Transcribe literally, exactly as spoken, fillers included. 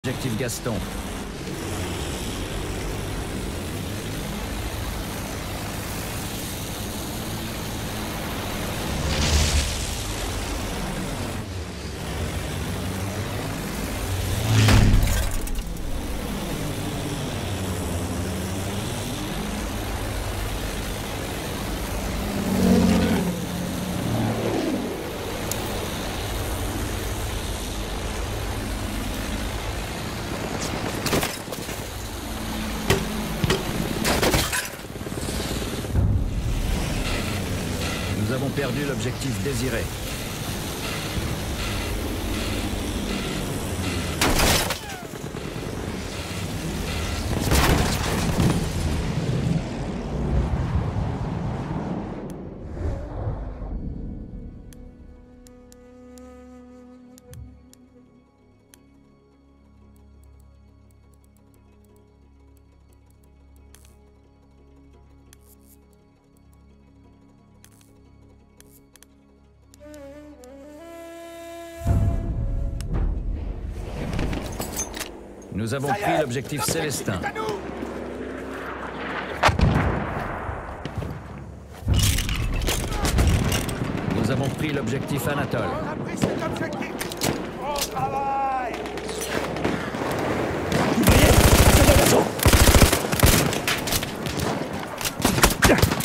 Objectif Gaston. Nous avons perdu l'objectif désiré. Nous avons pris l'objectif Célestin. Nous avons pris l'objectif Anatole. On a pris cet objectif. Bon travail. Vous voyez, c'est un assaut.